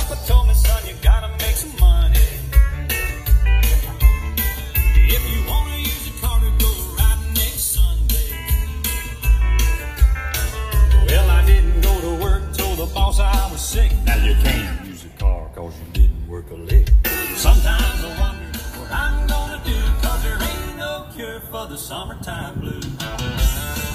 papa told me, son, you gotta make some money. If you wanna use a car to go riding next Sunday. Well, I didn't go to work, told the boss I was sick. Now you can't use a car cause you didn't work a lick. Sometimes I wonder what I'm gonna do, cause there ain't no cure for the summertime blues.